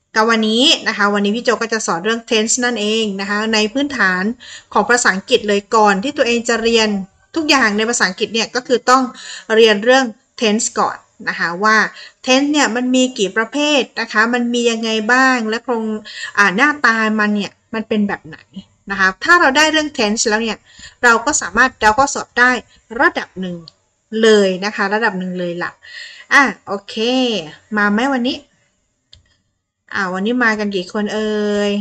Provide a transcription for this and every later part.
กับวันนี้นะคะวันนี้พี่โจก็จะสอนเรื่อง tense นั่นเองนะคะในพื้นฐานของภาษาอังกฤษเลยก่อนที่ตัวเองจะเรียนทุกอย่างในภาษาอังกฤษเนี่ยก็คือต้องเรียนเรื่อง tense ก่อนนะคะว่า tense เนี่ยมันมีกี่ประเภทนะคะมันมียังไงบ้างและโครงหน้าตามันเนี่ยมันเป็นแบบไหนนะคะถ้าเราได้เรื่อง tense แล้วเนี่ยเราก็สอบได้ระดับหนึ่งเลยนะคะระดับหนึ่งเลยล่ะโอเคมาไหมวันนี้วันนี้มากันกี่คนเอ่ย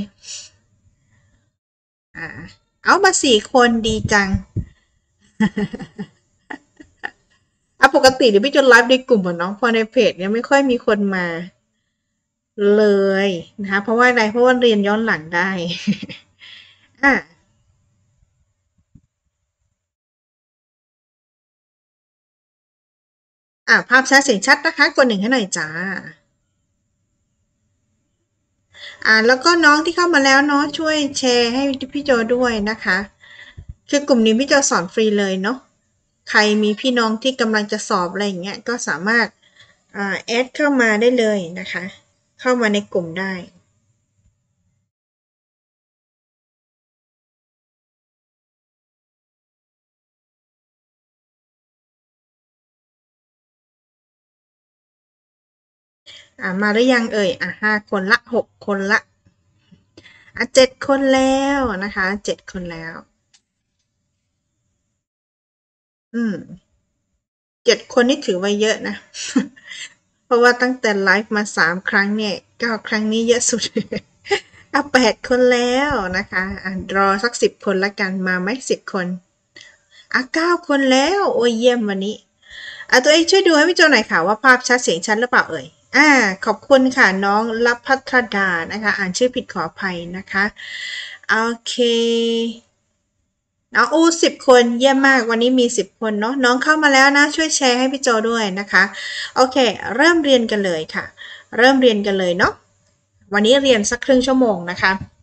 เอามา4 คนดีจัง ปกติเดี๋ยวพี่จะไลฟ์ในกลุ่มของน้องพอในเพจเนี่ยไม่ค่อยมีคนมาเลยนะคะเพราะว่าอะไรเพราะว่าเรียนย้อนหลังได้ภาพชัดเสียงชัดนะคะกด1ให้หน่อยจ้าแล้วก็น้องที่เข้ามาแล้วเนาะช่วยแชร์ให้พี่โจด้วยนะคะคือกลุ่มนี้พี่โจสอนฟรีเลยเนาะใครมีพี่น้องที่กำลังจะสอบอะไรอย่างเงี้ยก็สามารถแอดเข้ามาได้เลยนะคะเข้ามาในกลุ่มได้มาหรือยังเอ่ย5 คนละ6 คนละ7 คนแล้วนะคะ7 คนแล้ว7 คนนี่ถือว่าเยอะนะ เพราะว่าตั้งแต่ไลฟ์มา3 ครั้งเนี่ยก็ครั้งนี้เยอะสุด 8 คนแล้วนะคะรอสัก10 คนละกันมาไหม10 คน9 คนแล้วโอ้ยเยี่ยมวันนี้ตัวเองช่วยดูให้พี่โจหน่อยค่ะว่าภาพชัดเสียงชัดหรือเปล่าเอ่ยขอบคุณค่ะน้องลับพัทรดานะคะอ่านชื่อผิดขออภัยนะคะโอเคน้อง10 คนเยี่ยมมากวันนี้มี10 คนเนาะน้องเข้ามาแล้วนะช่วยแชร์ให้พี่โจด้วยนะคะโอเคเริ่มเรียนกันเลยค่ะเริ่มเรียนกันเลยเนาะวันนี้เรียนสักครึ่งชั่วโมงนะคะ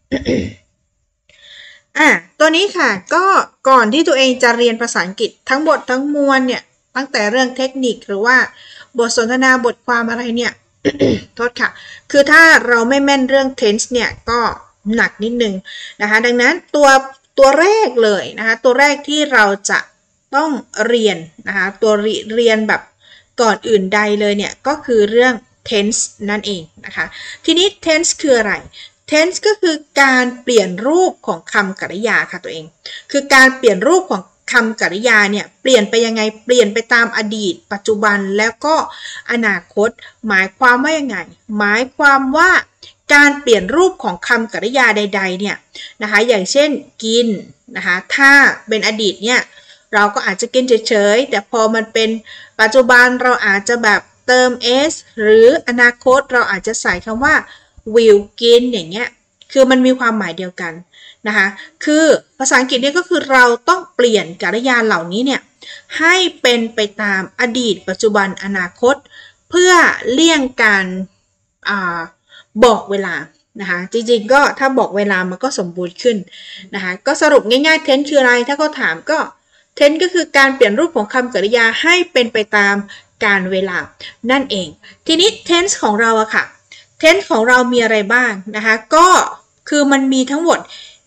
ตัวนี้ค่ะก็ก่อนที่ตัวเองจะเรียนภาษาอังกฤษทั้งหมดทั้งมวลเนี่ยตั้งแต่เรื่องเทคนิคหรือว่าบทสนทนาบทความอะไรเนี่ย โทษค่ะคือถ้าเราไม่แม่นเรื่อง tense เนี่ยก็หนักนิดนึงนะคะดังนั้นตัวแรกเลยนะคะตัวแรกที่เราจะต้องเรียนนะคะตัวเรียนแบบก่อนอื่นใดเลยเนี่ยก็คือเรื่อง tense นั่นเองนะคะทีนี้ tense คืออะไร tense ก็คือการเปลี่ยนรูปของคำกริยาค่ะตัวเองคือการเปลี่ยนรูปของคำกริยาเนี่ยเปลี่ยนไปยังไงเปลี่ยนไปตามอดีตปัจจุบันแล้วก็อนาคตหมายความว่ายังไงหมายความว่าการเปลี่ยนรูปของคำกริยาใดๆเนี่ยนะคะอย่างเช่นกินนะคะถ้าเป็นอดีตเนี่ยเราก็อาจจะกินเฉยๆแต่พอมันเป็นปัจจุบันเราอาจจะแบบเติม s หรืออนาคตเราอาจจะใส่คำว่า will กินอย่างเงี้ยคือมันมีความหมายเดียวกันนะคะคือภาษาอังกฤษเนี่ยก็คือเราต้องเปลี่ยนกริยาเหล่านี้เนี่ยให้เป็นไปตามอดีตปัจจุบันอนาคตเพื่อเลี่ยงการบอกเวลานะคะจริงๆก็ถ้าบอกเวลามันก็สมบูรณ์ขึ้นนะคะก็สรุปง่ายๆ tense คืออะไรถ้าเขาถามก็ tense ก็คือการเปลี่ยนรูปของคำกริยาให้เป็นไปตามการเวลานั่นเองทีนี้ tense ของเราอะค่ะ tense ของเรามีอะไรบ้างนะคะก็คือมันมีทั้งหมด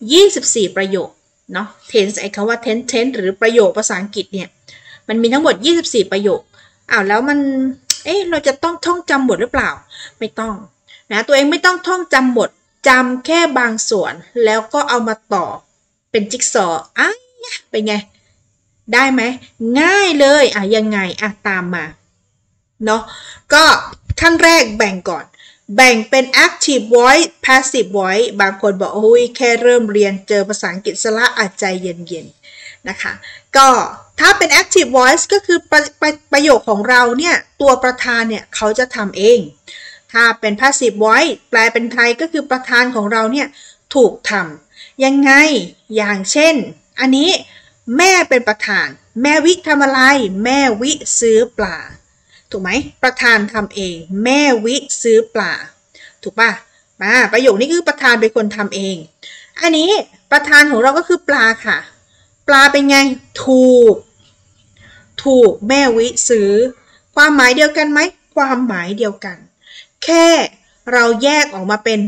24 ประโยคเนาะ tense ไอ้คำว่า tense หรือประโยคภาษาอังกฤษเนี่ยมันมีทั้งหมด24 ประโยคแล้วมันเราจะต้องท่องจำหมดหรือเปล่าไม่ต้องนะตัวเองไม่ต้องท่องจำหมดจำแค่บางส่วนแล้วก็เอามาต่อเป็นจิ๊กซอว์เป็นไงได้ไหมง่ายเลยยังไงตามมาเนาะก็ขั้นแรกแบ่งก่อนแบ่งเป็น active voice passive voice บางคนบอกโอ้ยแค่เริ่มเรียนเจอภาษาอังกฤษซะละใจเย็นๆนะคะก็ถ้าเป็น active voice ก็คือประโยคของเราเนี่ยตัวประธานเนี่ยเขาจะทำเองถ้าเป็น passive voice แปลเป็นไทยก็คือประธานของเราเนี่ยถูกทำยังไงอย่างเช่นอันนี้แม่เป็นประธานแม่วิทำอะไรแม่วิซื้อปลาถูกไหมประธานทำเองแม่วิซื้อปลาถูกป่ะประโยคนี้คือประธานเป็นคนทำเองอันนี้ประธานของเราก็คือปลาค่ะปลาเป็นไงถูกแม่วิซื้อความหมายเดียวกันไหมความหมายเดียวกันแค่เราแยกออกมาเป็น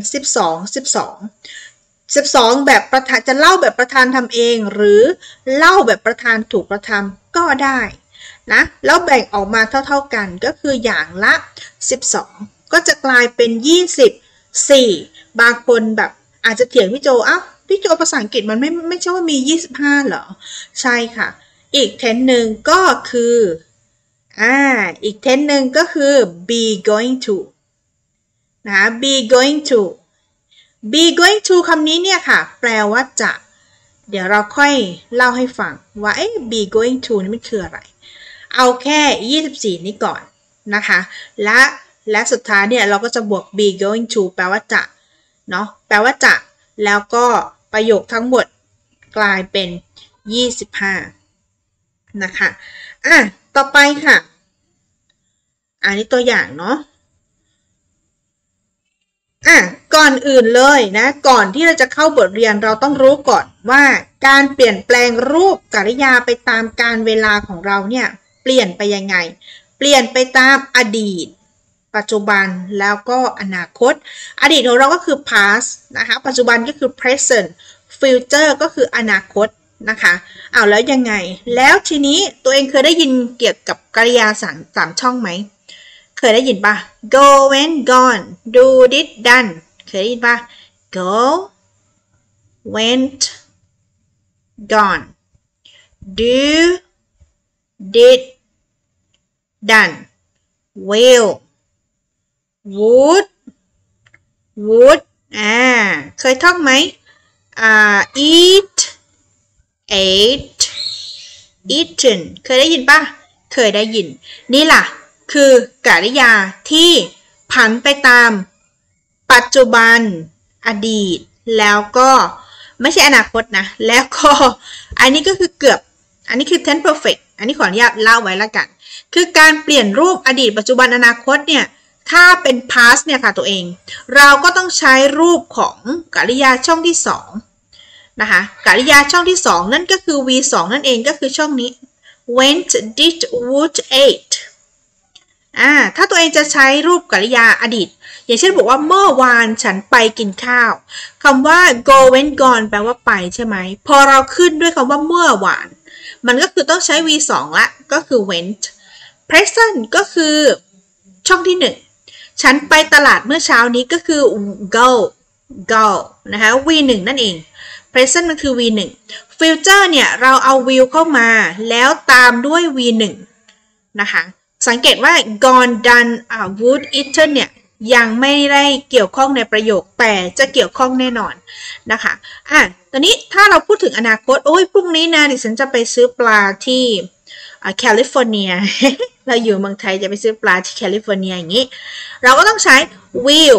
12แบบประธานจะเล่าแบบประธานทำเองหรือเล่าแบบประธานถูกประทำก็ได้นะแล้วแบ่งออกมาเท่าๆกันก็คืออย่างละ12ก็จะกลายเป็น24บางคนแบบอาจจะเถียงพี่โจพี่โจภาษาอังกฤษมันไม่ใช่ว่ามี25เหรอใช่ค่ะอีก10หนึ่งก็คืออีก10หนึ่งก็คือ be going to นะ be going to คำนี้เนี่ยค่ะแปลว่าจะเดี๋ยวเราค่อยเล่าให้ฟังว่าbe going to นี่มันคืออะไรเอาแค่24นี้ก่อนนะคะและสุดท้ายเนี่ยเราก็จะบวก be going to แปลว่าจะเนาะแปลว่าจะแล้วก็ประโยคทั้งหมดกลายเป็น25นะคะต่อไปค่ะอันนี้ตัวอย่างเนาะก่อนอื่นเลยนะก่อนที่เราจะเข้าบทเรียนเราต้องรู้ก่อนว่าการเปลี่ยนแปลงรูปกริยาไปตามกาลเวลาของเราเนี่ยเปลี่ยนไปยังไงเปลี่ยนไปตามอดีตปัจจุบันแล้วก็อนาคตอดีตของเราก็คือ past นะคะปัจจุบันก็คือ present future ก็คืออนาคตนะคะแล้วยังไงแล้วทีนี้ตัวเองเคยได้ยินเกี่ยวกับกริยาสามช่องไหมเคยได้ยินปะ go went gone do did done เคยได้ยินปะ go went gone do did done will wouldเคยท่องไหมeat ate eaten เคยได้ยินปะเคยได้ยินนี่ล่ะคือกริยาที่ผันไปตามปัจจุบันอดีตแล้วก็ไม่ใช่อนาคตนะแล้วก็อันนี้ก็คือเกือบอันนี้คือ tense perfect อันนี้ขออนุญาตเล่าไว้แล้วกันคือการเปลี่ยนรูปอดีตปัจจุบันอนาคตเนี่ยถ้าเป็น past เนี่ยค่ะตัวเองเราก็ต้องใช้รูปของกริยาช่องที่2นะคะกริยาช่องที่2นั่นก็คือ v2 นั่นเองก็คือช่องนี้ went did would ateถ้าตัวเองจะใช้รูปกริยาอดีตอย่างเช่นบอกว่าเมื่อวานฉันไปกินข้าวคำว่า go went gone แปลว่าไปใช่ไหมพอเราขึ้นด้วยคำว่าเมื่อวานมันก็คือต้องใช้ v2 ละก็คือ went present ก็คือช่องที่1ฉันไปตลาดเมื่อเช้านี้ก็คือ go นะคะ v1 นั่นเอง present มันคือ v1 future เนี่ยเราเอา will เข้ามาแล้วตามด้วย v1 นะคะสังเกตว่า gone done would eaten เนี่ยยังไม่ได้เกี่ยวข้องในประโยคแต่จะเกี่ยวข้องแน่นอนนะคะตอนนี้ถ้าเราพูดถึงอนาคตพรุ่งนี้นะดิฉันจะไปซื้อปลาที่แคลิฟอร์เนีย เราอยู่เมืองไทยจะไปซื้อปลาที่แคลิฟอร์เนียอย่างนี้เราก็ต้องใช้ will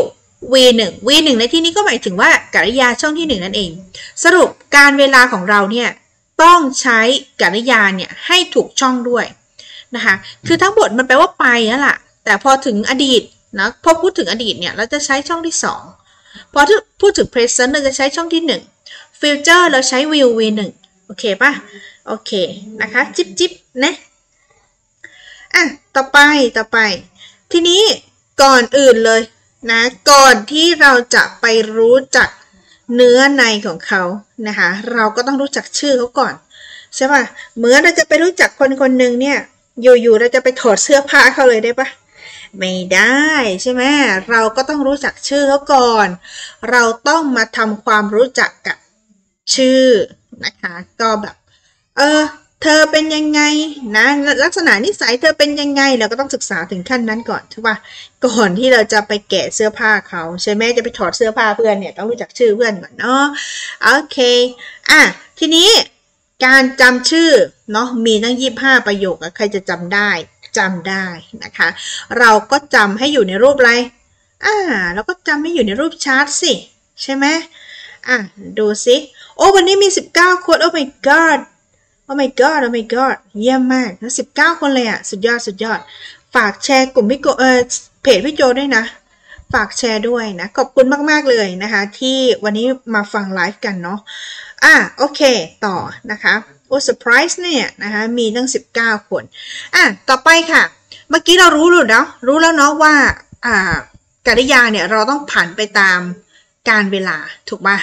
v1 ในที่นี้ก็หมายถึงว่ากริยาช่องที่1นั่นเองสรุปการเวลาของเราเนี่ยต้องใช้กริยาเนี่ยให้ถูกช่องด้วยนะคะคือทั้งหมดมันแปลว่าไปนั่นแหละแต่พอถึงอดีตนะพอพูดถึงอดีตเนี่ยเราจะใช้ช่องที่2พอพูดถึง present เราจะใช้ช่องที่1 future เราใช้ will v1 โอเคป่ะโอเคนะคะจิ๊บนะต่อไปทีนี้ก่อนอื่นเลยนะก่อนที่เราจะไปรู้จักเนื้อในของเขานะคะเราก็ต้องรู้จักชื่อเขาก่อนใช่ป่ะเหมือนเราจะไปรู้จักคนหนึ่งเนี่ยอยู่ๆเราจะไปถอดเสื้อผ้าเขาเลยได้ปะไม่ได้ใช่ไหมเราก็ต้องรู้จักชื่อเขาก่อนเราต้องมาทำความรู้จักกับชื่อนะคะก็แบบเธอเป็นยังไงนะลักษณะนิสัยเธอเป็นยังไงเราก็ต้องศึกษาถึงขั้นนั้นก่อนใช่ป่ะก่อนที่เราจะไปแกะเสื้อผ้าเขาใช่ไหมจะไปถอดเสื้อผ้าเพื่อนเนี่ยต้องรู้จักชื่อเพื่อนก่อนเนาะโอเคทีนี้การจำชื่อเนาะมีตั้ง25ประโยคใครจะจำได้นะคะเราก็จำให้อยู่ในรูปอะไรเราก็จำให้อยู่ในรูปชาร์ตสิใช่ไหมดูสิวันนี้มี19คนmy god oh my god เยี่ยมมากนะ19คนเลยสุดยอดฝากแชร์กลุ่มพี่โจเพจพี่โจด้วยนะฝากแชร์ด้วยนะขอบคุณมากๆเลยนะคะที่วันนี้มาฟังไลฟ์กันเนาะโอเคต่อนะคะเซอร์ไพรส์เนี่ยนะคะมีตั้ง19คนต่อไปค่ะเมื่อกี้เรารู้แล้วเนาะว่ากริยาเนี่ยเราต้องผันไปตามการเวลาถูกป่ะ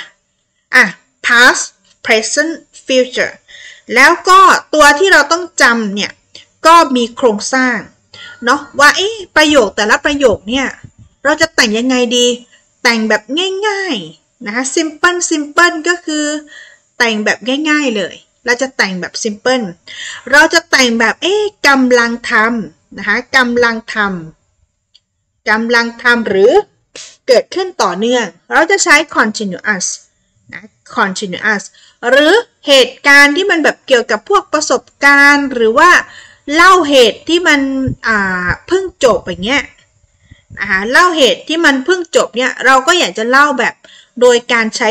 past present future แล้วก็ตัวที่เราต้องจำเนี่ยก็มีโครงสร้างเนาะว่าประโยคแต่ละประโยคเนี่ยเราจะแต่งยังไงดีแต่งแบบง่ายๆนะคะ simple ก็คือแต่งแบบง่ายๆเลยเราจะแต่งแบบ simple เราจะแต่งแบบกำลังทำนะคะกำลังทำหรือเกิดขึ้นต่อเนื่องเราจะใช้ continuous นะ continuous หรือเหตุการณ์ที่มันแบบเกี่ยวกับพวกประสบการณ์หรือว่าเล่าเหตุที่มันเพิ่งจบอย่างเงี้ยเล่าเหตุที่มันเพิ่งจบเนี่ยเราก็อยากจะเล่าแบบโดยการใช้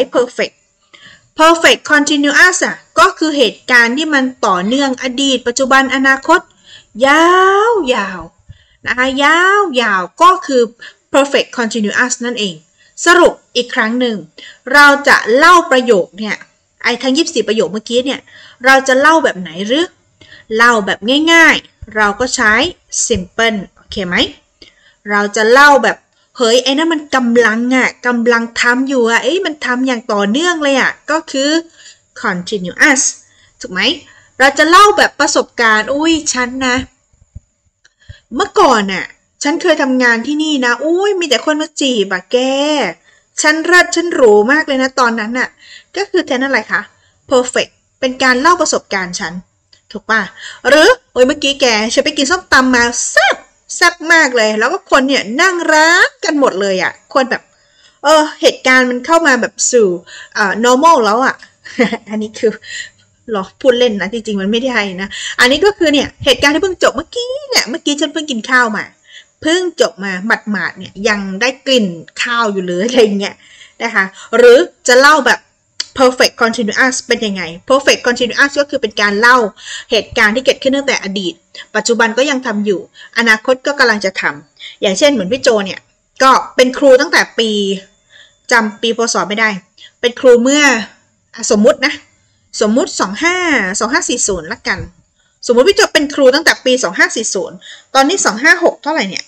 perfect continuous ก็คือเหตุการณ์ที่มันต่อเนื่องอดีตปัจจุบันอนาคตยาวนะคะยาวก็คือ perfect continuous นั่นเองสรุปอีกครั้งหนึ่งเราจะเล่าประโยคเนี่ยทั้ง24ประโยคเมื่อกี้เนี่ยเราจะเล่าแบบไหนหรือเล่าแบบง่ายๆเราก็ใช้ simple โอเคไหมเราจะเล่าแบบเฮ้ยนั่นมันกำลังทำอยู่มันทำอย่างต่อเนื่องเลยก็คือ continuous ถูกไหมเราจะเล่าแบบประสบการณ์ฉันนะเมื่อก่อนฉันเคยทำงานที่นี่นะมีแต่คนมาจีบแกฉันหรูมากเลยนะตอนนั้นก็คือแทนอะไรคะ perfect เป็นการเล่าประสบการณ์ฉันถูกป่ะหรือเมื่อกี้แกฉันไปกินส้มตำมาแซ่บมากเลยแล้วก็คนเนี่ยนั่งรักกันหมดเลยคนแบบเหตุการณ์มันเข้ามาแบบสู่normal แล้วอันนี้คือหรอพูดเล่นนะจริงๆมันไม่ได้นะอันนี้ก็คือเนี่ยเหตุการณ์ที่เพิ่งจบเมื่อกี้ฉันเพิ่งกินข้าวมาเพิ่งจบมาหมาดๆเนี่ยยังได้กลิ่นข้าวอยู่เลยอะไรเงี้ยนะคะหรือจะเล่าแบบ perfect continuous เป็นยังไง perfect continuous ก็คือเป็นการเล่าเหตุการณ์ที่เกิดขึ้นตั้งแต่อดีตปัจจุบันก็ยังทำอยู่อนาคตก็กำลังจะทำอย่างเช่นเหมือนพี่โจเนี่ยก็เป็นครูตั้งแต่ปีจำปีพศไม่ได้เป็นครูเมื่อสมมุติ2540ละกันสมมุติพี่โจเป็นครูตั้งแต่ปี2540ตอนนี้256เท่าไหร่เนี่ย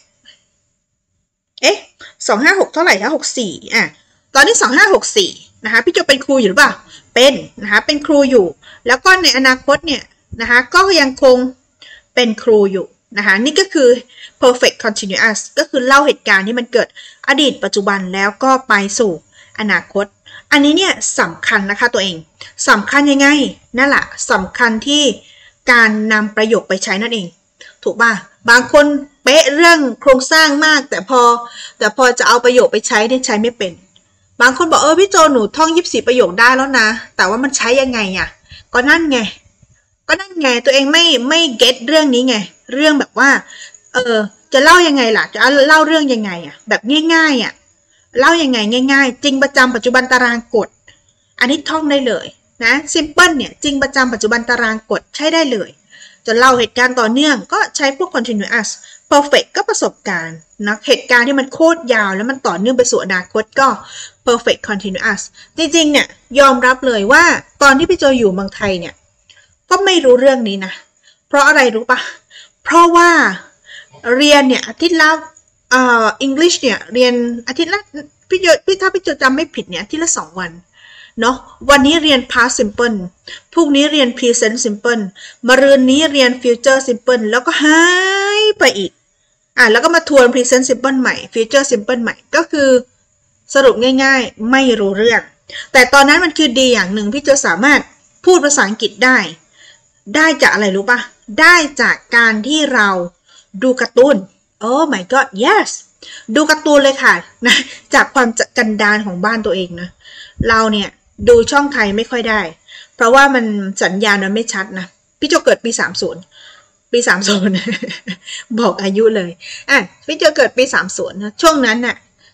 256เท่าไหร่คะ64ตอนนี้2564นะคะพี่โจเป็นครูอยู่หรือเปล่าเป็นนะคะเป็นครูอยู่แล้วก็ในอนาคตเนี่ยนะคะก็ยังคงเป็นครูอยู่นะคะนี่ก็คือ perfect continuous ก็คือเล่าเหตุการณ์ที่มันเกิดอดีตปัจจุบันแล้วก็ไปสู่อนาคตอันนี้เนี่ยสำคัญนะคะตัวเองสำคัญยังไงนั่นแหละสำคัญที่การนำประโยคไปใช้นั่นเองถูกป่ะบางคนเป๊ะเรื่องโครงสร้างมากแต่พอจะเอาประโยคไปใช้เนี่ยใช้ไม่เป็นบางคนบอกพี่โจหนูท่อง24ประโยคได้แล้วนะแต่ว่ามันใช้ยังไงก็นั่นไงตัวเองไม่เก็ตเรื่องนี้ไงเรื่องแบบว่าจะเล่ายังไงล่ะจะเล่าเรื่องยังไงแบบง่ายๆเล่ายังไงง่ายๆจริงประจำปัจจุบันตารางกฎอันนี้ท่องได้เลยนะ simple เนี่ยจริงประจำปัจจุบันตารางกฎใช้ได้เลยจะเล่าเหตุการณ์ต่อเนื่องก็ใช้พวก continuous perfect ก็ประสบการณ์นะเหตุการณ์ที่มันโคตรยาวแล้วมันต่อเนื่องไปสู่อนาคตก็ perfect continuous จริงๆเนี่ยยอมรับเลยว่าตอนที่พี่โจอยู่เมืองไทยเนี่ยก็ไม่รู้เรื่องนี้นะเพราะอะไรรู้ปะเพราะว่าเรียนเนี่ยอาทิตย์ละEnglish เนี่ยเรียนอาทิตย์ละถ้าพี่โจจำไม่ผิดเนี่ยอาทิตย์ละ2 วันเนาะวันนี้เรียน past simple พรุ่งนี้เรียน present simple มะรืนนี้เรียน future simple แล้วก็หายไปอีกแล้วก็มาทวน present simple ใหม่ future simple ใหม่ก็คือสรุปง่ายๆไม่รู้เรื่องแต่ตอนนั้นมันคือดีอย่างหนึ่งพี่โจสามารถพูดภาษาอังกฤษได้จากอะไรรู้ปะได้จากการที่เราดูการ์ตูนOh my god yes ดูการ์ตูนเลยค่ะนะจากความกันดารของบ้านตัวเองนะเราเนี่ยดูช่องไทยไม่ค่อยได้เพราะว่ามันสัญญาณมันไม่ชัดนะพี่โจเกิดปี30บอกอายุเลยพี่โจเกิดปี30นะช่วงนั้นน่ะ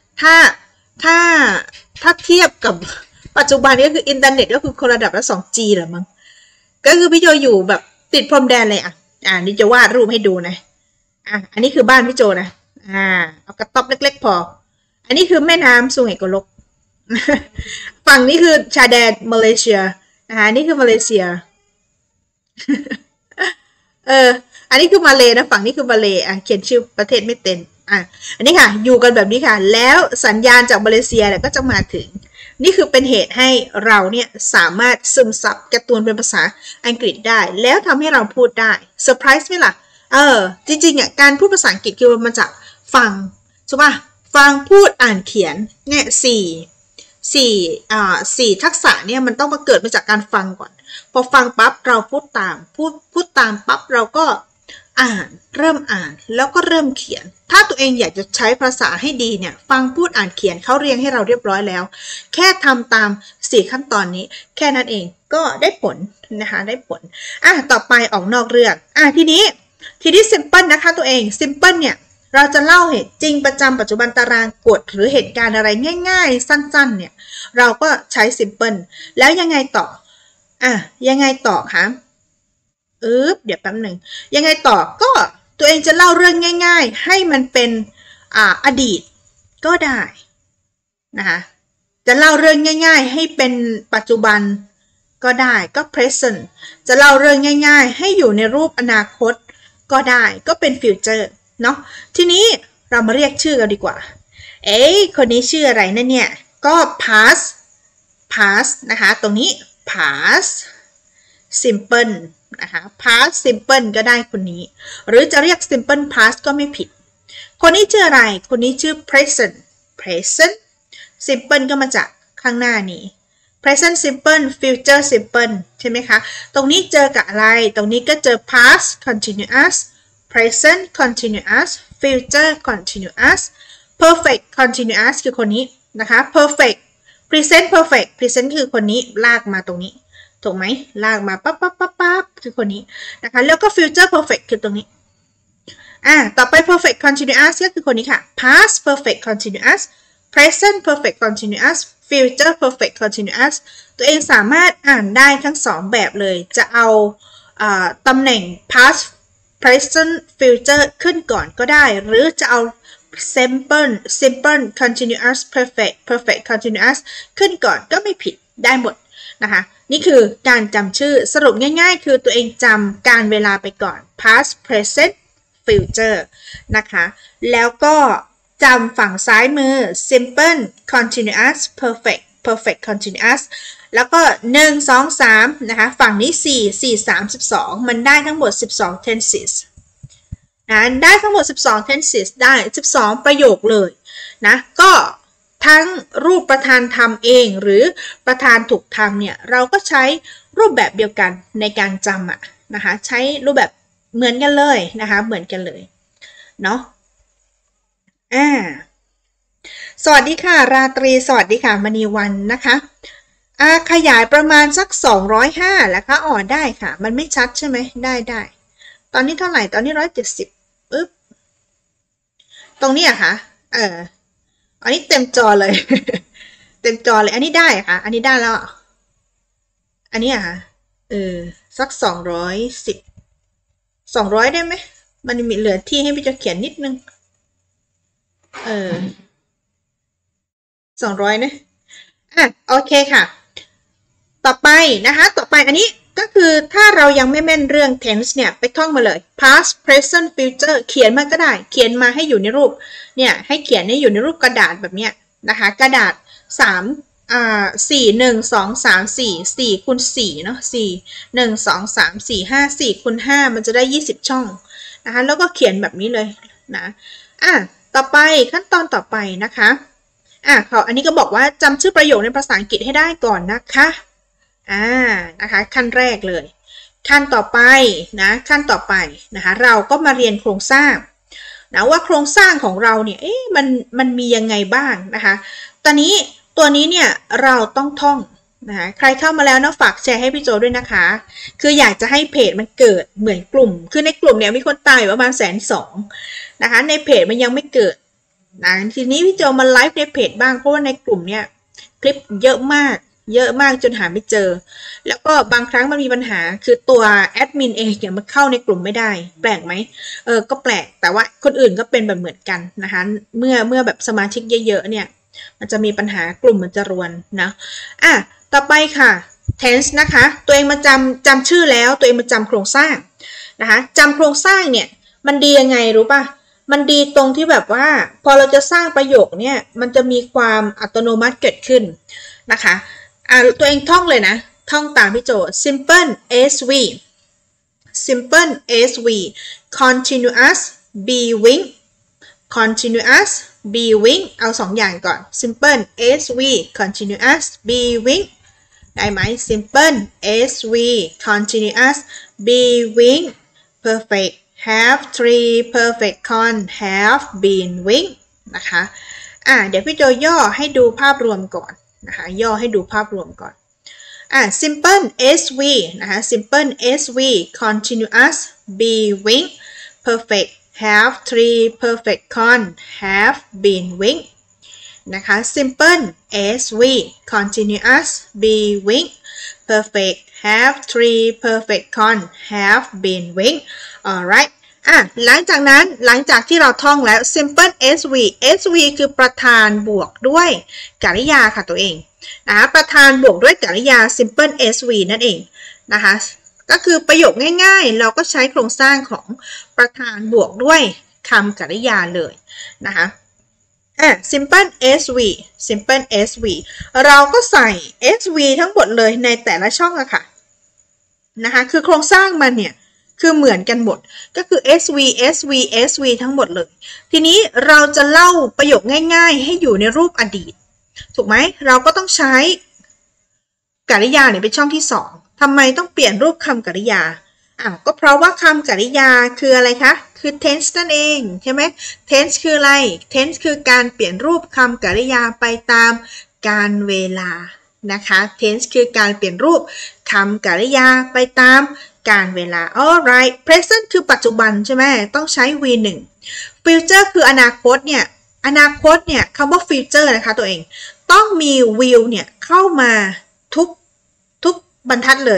ถ้าเทียบกับปัจจุบันก็คืออินเทอร์เน็ตก็คือคนระดับละ 2G แหละมั้งก็คือพี่โจอยู่แบบติดพรมแดนเลยนี่จะวาดรูปให้ดูนะอันนี้คือบ้านพี่โจนะเอากระต๊อบเล็กๆพออันนี้คือแม่น้ำสุไหงโกลก ฝั่งนี้คือชายแดนมาเลเซียนี่คือมาเลเซีย อันนี้คือมาเลนะฝั่งนี้คือมาเลเขียนชื่อประเทศไม่เป็นอันนี้ค่ะอยู่กันแบบนี้ค่ะแล้วสัญญาณจากมาเลเซียเนี่ยก็จะมาถึงนี่คือเป็นเหตุให้เราเนี่ยสามารถซึมซับการ์ตูนเป็นภาษาอังกฤษได้แล้วทำให้เราพูดได้เซอร์ไพรส์ไหมล่ะจริงๆการพูดภาษาอังกฤษคือมันมาจากฟังใช่ป่ะฟังพูดอ่านเขียนเนี่ยสี่ทักษะเนี่ยมันต้องมาเกิดมาจากการฟังก่อนพอฟังปั๊บเราพูดตามพูดตามปั๊บเราก็เริ่มอ่านแล้วก็เริ่มเขียนถ้าตัวเองอยากจะใช้ภาษาให้ดีเนี่ยฟังพูดอ่านเขียนเขาเรียงให้เราเรียบร้อยแล้วแค่ทำตาม4ขั้นตอนนี้แค่นั้นเองก็ได้ผลนะคะได้ผลต่อไปออกนอกเรื่องทีนี้ simple นะคะตัวเอง simple เนี่ยเราจะเล่าเหตุจริงประจำปัจจุบันตารางกฎหรือเหตุการณ์อะไรง่ายๆสั้นๆเนี่ยเราก็ใช้ simple แล้วยังไงต่อยังไงต่อคะเดี๋ยวแป๊บหนึ่งยังไงต่อก็ตัวเองจะเล่าเรื่องง่ายๆให้มันเป็นอดีตก็ได้นะคะจะเล่าเรื่องง่ายๆให้เป็นปัจจุบันก็ได้ก็ present จะเล่าเรื่องง่ายๆให้อยู่ในรูปอนาคตก็ได้ก็เป็น future เนาะทีนี้เรามาเรียกชื่อกันดีกว่าคนนี้ชื่ออะไรนั่นเนี่ยก็ past นะคะตรงนี้ past simple นะคะ past simple ก็ได้คนนี้หรือจะเรียก simple past ก็ไม่ผิดคนนี้ชื่ออะไรคนนี้ชื่อ present simple ก็มาจากข้างหน้านี้ present simple future simple ใช่ไหมคะตรงนี้เจอกับอะไรตรงนี้ก็เจอ past continuous present continuous future continuous perfect continuous คือคนนี้นะคะ perfect present perfect present คือคนนี้ลากมาตรงนี้ถูกไหมลากมาปั๊บคือคนนี้นะคะแล้วก็ future perfect คือตรงนี้ต่อไป perfect continuous ก็คือคนนี้ค่ะ past perfect continuous present perfect continuous future perfect continuous ตัวเองสามารถอ่านได้ทั้ง2แบบเลยจะเอาตำแหน่ง past present future ขึ้นก่อนก็ได้หรือจะเอา simple continuous perfect continuous ขึ้นก่อนก็ไม่ผิดได้หมดนะคะนี่คือการจำชื่อสรุปง่ายๆคือตัวเองจำการเวลาไปก่อน past present future นะคะแล้วก็จำฝั่งซ้ายมือ simple continuous perfect continuous แล้วก็1 2 3นะคะฝั่งนี้4 3 12มันได้ทั้งหมด12 tenses นะได้ทั้งหมด12 tenses ได้12ประโยคเลยนะก็ทั้งรูปประธานทำเองหรือประธานถูกทำเนี่ยเราก็ใช้รูปแบบเดียวกันในการจำนะคะใช้รูปแบบเหมือนกันเลยนะคะเหมือนกันเลยเนาะสวัสดีค่ะราตรีสวัสดีค่ะมณีวันนะคะขยายประมาณสัก205แล้วคะได้ค่ะมันไม่ชัดใช่ไหมได้ตอนนี้เท่าไหร่ตอนนี้170ปึ๊บตรงนี้อะคะอันนี้เต็มจอเลย เต็มจอเลยอันนี้ได้ค่ะอันนี้ได้แล้วอันนี้อะค่ะสัก200ได้ไหมมันมีเหลือที่ให้พี่จะเขียนนิดนึง200นะโอเคค่ะต่อไปนะคะต่อไปอันนี้ก็คือถ้าเรายังไม่แม่นเรื่อง tense เนี่ยไปท่องมาเลย past present future เขียนมาก็ได้เขียนมาให้อยู่ในรูปเนี่ยให้เขียนให้อยู่ในรูปกระดาษแบบเนี้ยนะคะกระดาษ4 1 2 3 4คูณ4เนาะ4 1 2 3 4 5 4คูณ5มันจะได้20ช่องนะคะแล้วก็เขียนแบบนี้เลยนะต่อไปขั้นตอนต่อไปนะคะอันนี้ก็บอกว่าจำชื่อประโยคในภาษาอังกฤษให้ได้ก่อนนะคะนะคะขั้นแรกเลยขั้นต่อไปนะขั้นต่อไปนะคะเราก็มาเรียนโครงสร้างนะว่าโครงสร้างของเราเนี่ยมันมียังไงบ้างนะคะตอนนี้ตัวนี้เนี่ยเราต้องท่องนะคะใครเข้ามาแล้วนะฝากแชร์ให้พี่โจด้วยนะคะคืออยากจะให้เพจมันเกิดเหมือนกลุ่มคือในกลุ่มเนี่ยมีคนตายประมาณ120,000นะคะในเพจมันยังไม่เกิดนะทีนี้พี่โจมาไลฟ์ในเพจบ้างเพราะว่าในกลุ่มเนี่ยคลิปเยอะมากจนหาไม่เจอแล้วก็บางครั้งมันมีปัญหาคือตัวแอดมินเองเนี่ยมันเข้าในกลุ่มไม่ได้แปลกไหมก็แปลกแต่ว่าคนอื่นก็เป็นแบบเหมือนกันนะคะเมื่อแบบสมาชิกเยอะๆเนี่ยมันจะมีปัญหากลุ่มมันจะรวนนะต่อไปค่ะ tense นะคะตัวเองมาจำชื่อแล้วตัวเองมาจำโครงสร้างนะคะจำโครงสร้างเนี่ยมันดียังไงรู้ป่ะมันดีตรงที่แบบว่าพอเราจะสร้างประโยคเนี่ยมันจะมีความอัตโนมัติเกิดขึ้นนะคะตัวเองท่องเลยนะท่องตามพี่โจ simple SV simple SV continuous being continuous being เอา2 อย่างก่อน simple SV continuous being ได้ไหม simple SV continuous being perfect have 3 perfect con have been wing นะคะเดี๋ยวพี่โจย่อให้ดูภาพรวมก่อนนะคะย่อให้ดูภาพรวมก่อนsimple SV นะคะ simple SV continuous being perfect have 3 perfect con have been wing นะคะ simple SV continuous being perfect have 3 perfect con have been wing alright หลังจากที่เราท่องแล้ว simple SV คือประธานบวกด้วยกริยาค่ะตัวเองนะคะประธานบวกด้วยกริยา simple SV นั่นเองนะคะก็คือประโยคง่ายๆเราก็ใช้โครงสร้างของประธานบวกด้วยคำกริยาเลยนะคะsimple SV เราก็ใส่ SV ทั้งหมดเลยในแต่ละช่องอะค่ะนะคะคือโครงสร้างมันเนี่ยคือเหมือนกันหมดก็คือ SV ทั้งหมดเลยทีนี้เราจะเล่าประโยคง่ายๆให้อยู่ในรูปอดีตถูกไหมเราก็ต้องใช้กริยาเนี่ยเป็นช่องที่2ทำไมต้องเปลี่ยนรูปคำกริยาก็เพราะว่าคำกริยาคืออะไรคะคือ tense นั่นเองใช่ไหม tense คืออะไร tense คือการเปลี่ยนรูปคำกริยาไปตามกาลเวลานะคะ tense คือการเปลี่ยนรูปคำกริยาไปตามกาลเวลา alright present คือปัจจุบันใช่ไหมต้องใช้ v1 future คืออนาคตเนี่ยคำว่า future นะคะตัวเองต้องมี will เนี่ยเข้ามาทุกบรรทัดเลย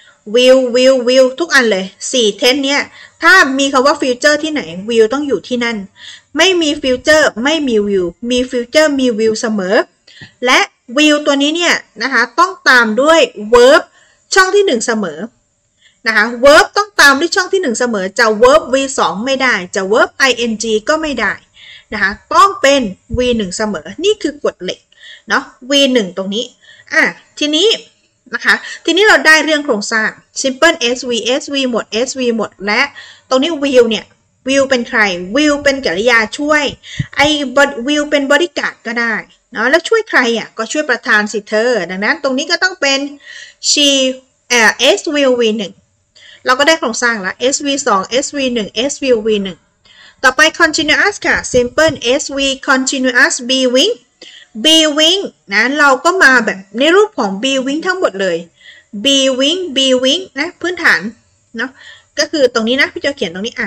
will ทุกอันเลย4 tense เนี่ยถ้ามีคำว่า future ที่ไหน will ต้องอยู่ที่นั่นไม่มี future ไม่มี will มี future มี will เสมอและ will ตัวนี้เนี่ยนะคะต้องตามด้วย verb ช่องที่1เสมอนะคะ verb ต้องตามด้วยช่องที่1เสมอจะ verb v2 ไม่ได้จะ verb ing ก็ไม่ได้นะคะต้องเป็น v1 เสมอนี่คือกฎเหล็กเนาะ v1 ตรงนี้ทีนี้นะคะทีนี้เราได้เรื่องโครงสร้าง simple SV หมด SV หมดและตรงนี้ will เนี่ย will เป็นใคร will เป็นกริยาช่วยwill เป็น bodyguard ก็ได้เนาะแล้วช่วยใครก็ช่วยประธานสิเธอดังนั้นตรงนี้ก็ต้องเป็น she s will v1 เราก็ได้โครงสร้างละ SV2 SV1 SV1 ต่อไป continuous ค่ะ simple SV continuous being นะเราก็มาแบบในรูปของ being ทั้งหมดเลย being นะพื้นฐานเนาะก็คือตรงนี้นะพี่จะเขียนตรงนี้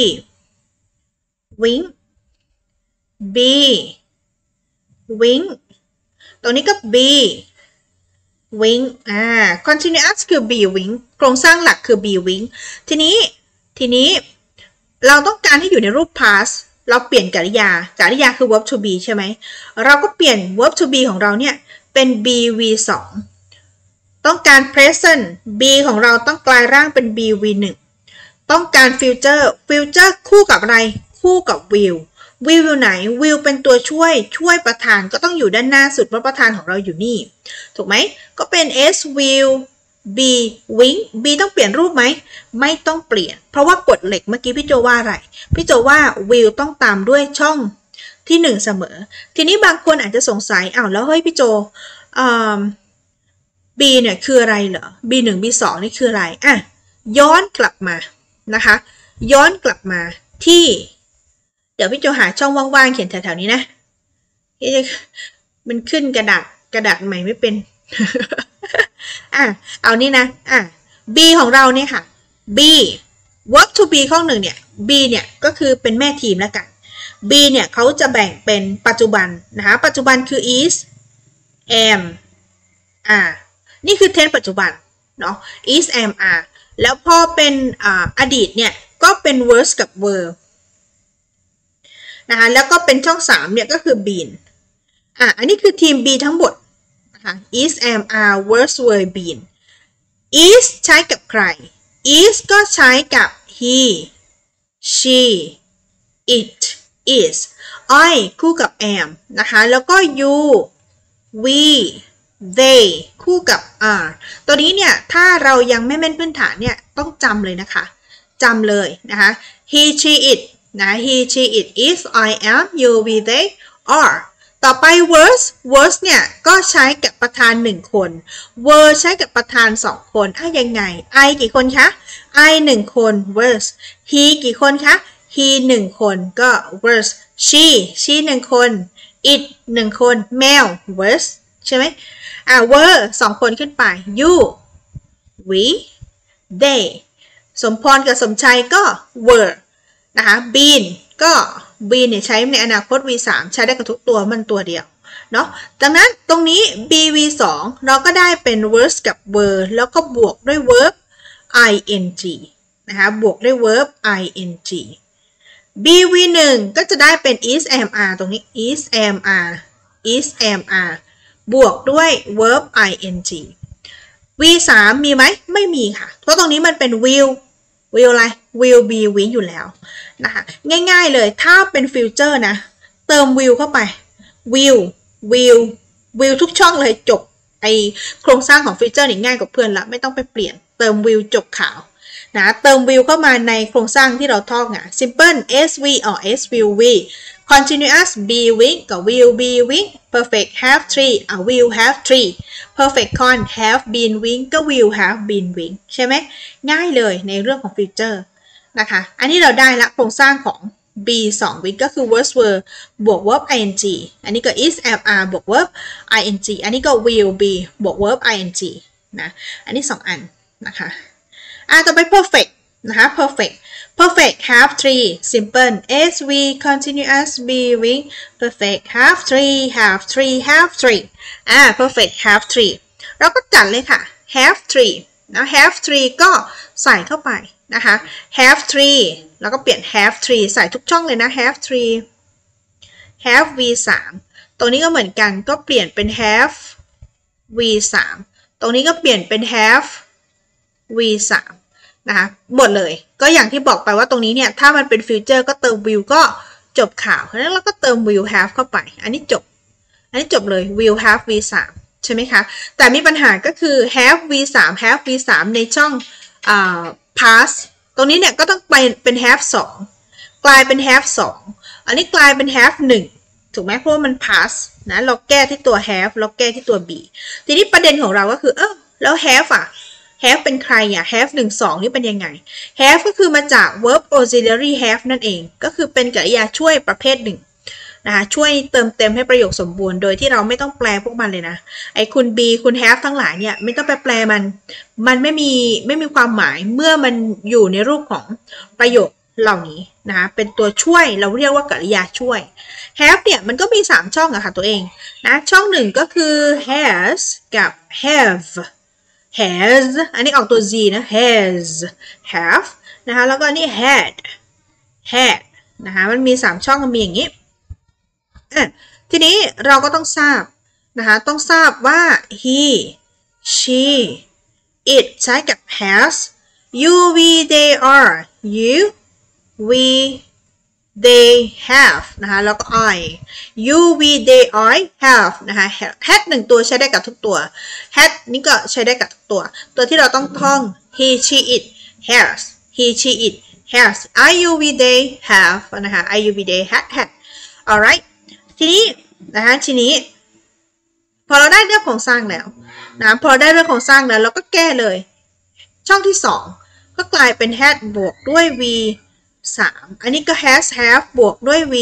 being ตรงนี้ก็ being continuous คือ being โครงสร้างหลักคือ being ทีนี้เราต้องการให้อยู่ในรูป past เราเปลี่ยนกริยาคือ verb to be ใช่ไหมเราก็เปลี่ยน verb to be ของเราเนี่ยเป็น bv2 ต้องการ present b ของเราต้องกลายร่างเป็น bv1 ต้องการ future คู่กับอะไรคู่กับ will อยู่ไหน will เป็นตัวช่วยประธานก็ต้องอยู่ด้านหน้าสุดเพราะประธานของเราอยู่นี่ถูกไหมก็เป็น s will being b ต้องเปลี่ยนรูปไหมไม่ต้องเปลี่ยนเพราะว่ากฎเหล็กเมื่อกี้พี่โจว่าอะไรพี่โจว่า will ต้องตามด้วยช่องที่1เสมอทีนี้บางคนอาจจะสงสัยแล้วเฮ้ยพี่โจb เนี่ยคืออะไรเหรอ b1 b2 นี่คืออะไรย้อนกลับมานะคะย้อนกลับมาที่เดี๋ยวพี่โจหาช่องว่างๆเขียนแถวๆนี้นะมันขึ้นกระดาษใหม่ไม่เป็น เอานี่นะb ของเราเนี่ยค่ะ b verb to be ข้อ1เนี่ย b เนี่ยก็คือเป็นแม่ทีมแล้วกัน b เนี่ยเขาจะแบ่งเป็นปัจจุบันนะคะปัจจุบันคือ is amนี่คือ tense ปัจจุบันเนาะ is am are แล้วพอเป็นอดีตเนี่ยก็เป็น was กับ were นะคะแล้วก็เป็นช่อง3เนี่ยก็คือ been อันนี้คือทีม b ทั้งหมดนะคะ is am are was were been is ใช้กับใคร is ก็ใช้กับ he she it is I คู่กับ am นะคะแล้วก็ you we they คู่กับ are ตัวนี้เนี่ยถ้าเรายังไม่แม่นพื้นฐานเนี่ยต้องจำเลยนะคะจำเลยนะคะ he she it นะ he she it is I am you we they are ต่อไป verse เนี่ยก็ใช้กับประธาน1คน were ใช้กับประธาน2คนยังไง I กี่คนคะ I 1 คน verse he กี่คนคะ he 1 คนก็ verse she 1 คน it 1 คน male verse ใช่ไหมwere 2 คนขึ้นไป you we they สมพรกับสมชัยก็ were นะคะ been ก็ been เนี่ยใช้ในอนาคต v3 ใช้ได้กับทุกตัวมันตัวเดียวเนาะดังนั้นตรงนี้ bv2 เราก็ได้เป็น verse กับ were แล้วก็บวกด้วย verb ing นะคะบวกด้วย verb ing bv1 ก็จะได้เป็น is am are ตรงนี้ is am are บวกด้วย verb ing v3 มีไหมไม่มีค่ะเพราะตรงนี้มันเป็น will อะไร will be will อยู่แล้วนะคะง่ายๆเลยถ้าเป็นฟิวเจอร์นะเติม will เข้าไป will ทุกช่องเลยจบไอโครงสร้างของฟิวเจอร์นี่ง่ายกว่าเพื่อนละไม่ต้องไปเปลี่ยนเติม will จบข่าวนะเติม will เข้ามาในโครงสร้างที่เราท่องsimple sv or s will we continuous be will กับ will be will perfect have three will have three perfect con have been will ก็ will have been will ใช่ไหมง่ายเลยในเรื่องของฟิวเจอร์นะคะอันนี้เราได้ละโครงสร้างของ b 2 will ก็คือ was were บวก verb ing อันนี้ก็ is am are บวก verb ing อันนี้ก็ will be บวก verb ing นะอันนี้2อันนะคะต่อไป perfect นะคะ perfect have three simple sv continuous be will perfect have three perfect have three เราก็จัดเลยค่ะ have three นะ have three ก็ใส่เข้าไปนะคะ have three แล้วก็เปลี่ยน have three ใส่ทุกช่องเลยนะ have three have v3 ตรงนี้ก็เหมือนกันก็เปลี่ยนเป็น have v3 ตรงนี้ก็เปลี่ยนเป็น have v3 นะคะหมดเลยก็อย่างที่บอกไปว่าตรงนี้เนี่ยถ้ามันเป็นฟิวเจอร์ก็เติม will ก็จบข่าวเพราะฉะนั้นเราก็เติม will have เข้าไปอันนี้จบเลย will have v3 ใช่ไหมคะแต่มีปัญหาก็คือ have v3 ในช่องpast ตรงนี้เนี่ยก็ต้องไปเป็น have 2กลายเป็น have 2อันนี้กลายเป็น have 1ถูกไหมเพราะว่ามัน past นะเราแก้ที่ตัว have เราแก้ที่ตัว be ทีนี้ประเด็นของเราก็คือแล้ว have have เป็นใครhave 1 2นี่เป็นยังไง have ก็คือมาจาก verb auxiliary have นั่นเองก็คือเป็นกริยาช่วยประเภทหนึ่งนะคะช่วยเติมเต็มให้ประโยคสมบูรณ์โดยที่เราไม่ต้องแปลพวกมันเลยนะไอ้คุณ be คุณ have ทั้งหลายเนี่ยไม่ต้องไปแปลมันไม่มีความหมายเมื่อมันอยู่ในรูปของประโยคเหล่านี้นะคะเป็นตัวช่วยเราเรียกว่ากริยาช่วย have เนี่ยมันก็มี3ช่องอะค่ะตัวเองนะช่องหนึ่งก็คือ has กับ haveอันนี้ออกตัว z นะ have นะคะแล้วก็อันนี้ had นะคะมันมี3ช่องมันมีอย่างนี้ทีนี้เราก็ต้องทราบนะคะต้องทราบว่า he she it ใช้กับ has you we they are you we they have นะคะแล้วก็ I you we they I have นะคะ had 1 ตัวใช้ได้กับทุกตัว had นี่ก็ใช้ได้กับทุกตัวที่เราต้องท่อง he she it has he she it has I you we they have นะคะ I you we they had alright ทีนี้นะคะพอเราได้เรื่องโครงสร้างแล้วนะพอได้เรื่องโครงสร้างแล้วเราก็แก้เลยช่องที่2ก็กลายเป็น had บวกด้วย v 3อันนี้ก็ has have บวกด้วย v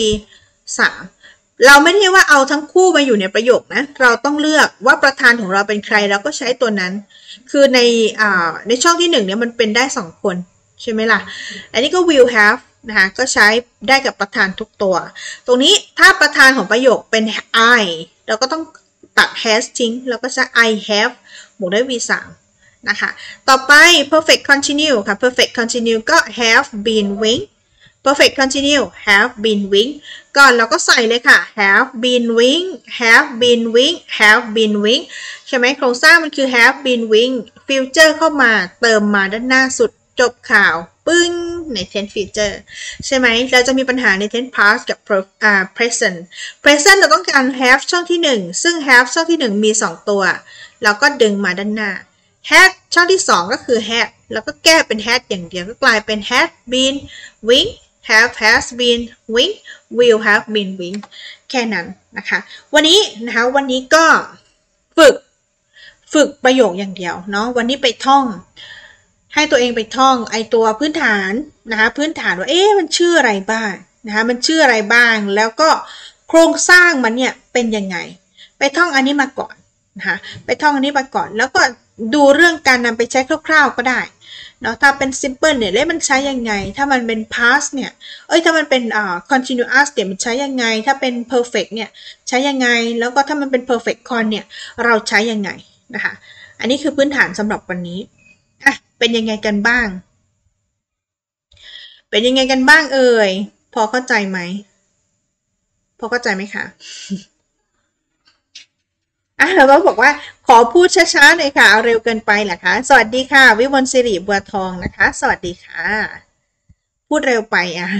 3เราไม่ได้ว่าเอาทั้งคู่มาอยู่ในประโยคนะเราต้องเลือกว่าประธานของเราเป็นใครเราก็ใช้ตัวนั้นคือในช่องที่1เนี่ยมันเป็นได้2คนใช่ไหมล่ะอันนี้ก็ will have นะคะก็ใช้ได้กับประธานทุกตัวตรงนี้ถ้าประธานของประโยคเป็น I เราก็ต้องตัด has ทิ้งแล้วก็ใช้ I have บวกด้วย v 3นะคะต่อไป perfect continue ค่ะ perfect continue ก็ have been wing perfect continue have been wing ก่อนเราก็ใส่เลยค่ะ have been wing have been wing have been wing ใช่ไหมโครงสร้างมันคือ have been wing future เข้ามาเติมมาด้านหน้าสุดจบข่าวปึ้งใน tense future ใช่ไหมเราจะมีปัญหาใน tense past กับ present เราต้องการ have ช่องที่1ซึ่ง have ช่องที่1มี2ตัวแล้วก็ดึงมาด้านหน้า had ช่องที่2ก็คือ had แล้วก็แก้เป็น had อย่างเดียวก็กลายเป็น had been wing have has been wing will have been wing แค่นั้นนะคะวันนี้ก็ฝึกประโยคอย่างเดียวเนาะวันนี้ไปท่องให้ตัวเองไปท่องไอตัวพื้นฐานนะคะพื้นฐานว่ามันชื่ออะไรบ้างนะคะมันชื่ออะไรบ้างแล้วก็โครงสร้างมันเนี่ยเป็นยังไงไปท่องอันนี้มาก่อนนะคะไปท่องอันนี้มาก่อนแล้วก็ดูเรื่องการนำไปใช้คร่าวๆก็ได้เนาะถ้าเป็น simple เนี่ยมันใช้ยังไงถ้ามันเป็น past เนี่ยถ้ามันเป็นcontinuous เนี่ยมันใช้ยังไงถ้าเป็น perfect เนี่ยใช้ยังไงแล้วก็ถ้ามันเป็น perfect con เนี่ยเราใช้ยังไงนะคะอันนี้คือพื้นฐานสำหรับวันนี้เป็นยังไงกันบ้างพอเข้าใจไหมคะเราก็บอกว่าขอพูดช้าๆหน่อยค่ะเอาเร็วเกินไปเหรอคะสวัสดีค่ะวิมลศิริบัวทองนะคะสวัสดีค่ะพูดเร็วไป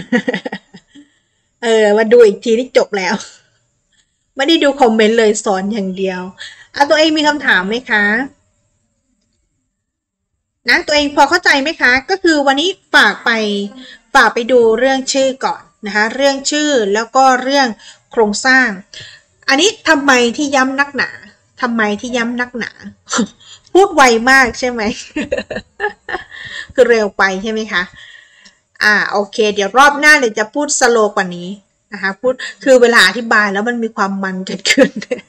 มาดูอีกทีนี่จบแล้วไม่ได้ดูคอมเมนต์เลยสอนอย่างเดียวตัวเองมีคำถามไหมคะนะตัวเองพอเข้าใจไหมคะก็คือวันนี้ฝากไปดูเรื่องชื่อก่อนนะคะเรื่องชื่อแล้วก็เรื่องโครงสร้างอันนี้ทำไมที่ย้ำนักหนาพูดไวมากใช่ไหม คือเร็วไปใช่ไหมคะโอเคเดี๋ยวรอบหน้าเลยจะพูดสโลว์กว่านี้นะคะพูดคือเวลาอธิบายแล้วมันมีความมันเกิดขึ้น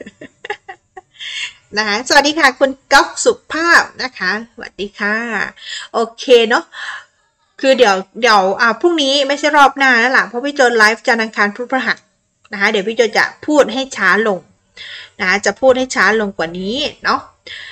นะคะสวัสดีค่ะคุณก๊อฟสุภาพนะคะสวัสดีค่ะโอเคเนาะคือเดี๋ยวพรุ่งนี้ไม่ใช่รอบหน้าแล้วล่ะเพราะพี่โจไลฟ์จันทร์อังคารพุธพฤหัสนะคะเดี๋ยวพี่โจจะพูดให้ช้าลงนะคะจะพูดให้ช้าลงกว่านี้เนาะ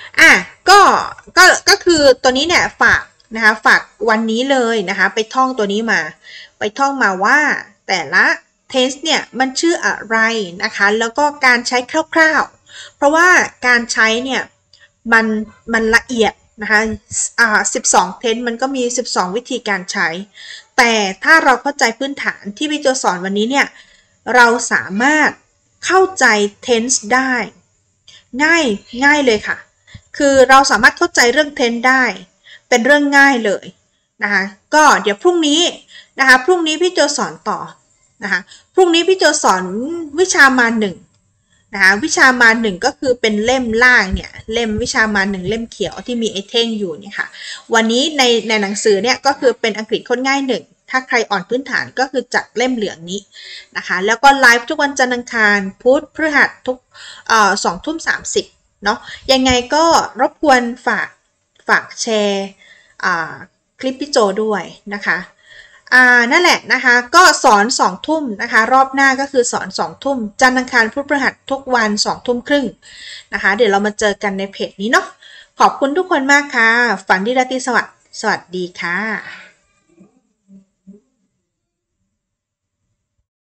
ก็คือตัวนี้เนี่ยฝากวันนี้เลยนะคะไปท่องตัวนี้มาว่าแต่ละ tense เนี่ยมันชื่ออะไรนะคะแล้วก็การใช้คร่าวๆเพราะว่าการใช้เนี่ยมันละเอียดนะคะ12 tense มันก็มี12วิธีการใช้แต่ถ้าเราเข้าใจพื้นฐานที่พี่โจสอนวันนี้เนี่ยเราสามารถเข้าใจ tense ได้ง่ายเลยค่ะคือเราสามารถเข้าใจเรื่อง tense ได้เป็นเรื่องง่ายเลยนะคะก็เดี๋ยวพรุ่งนี้พี่โจสอนต่อนะคะพรุ่งนี้พี่โจสอนวิชามา1นะคะวิชามา1ก็คือเป็นเล่มล่างเนี่ยเล่มวิชามา1เล่มเขียวที่มีไอ้เท่งอยู่เนี่ยค่ะวันนี้ในหนังสือเนี่ยก็คือเป็นอังกฤษค้นง่าย1ถ้าใครอ่อนพื้นฐานก็คือจัดเล่มเหลืองนี้นะคะแล้วก็ไลฟ์ทุกวันจันทร์อังคารพุธพฤหัสทุก20:30เนาะยังไงก็รบกวนฝากแชร์คลิปพี่โจด้วยนะคะนั่นแหละนะคะก็สอน2 ทุ่มนะคะรอบหน้าก็คือสอน2 ทุ่มจันทร์อังคารพุธพฤหัสทุกวัน2 ทุ่มครึ่งนะคะเดี๋ยวเรามาเจอกันในเพจนี้เนาะขอบคุณทุกคนมากค่ะฝันดีราตรีสวัสดิ์สวัสดีค่ะ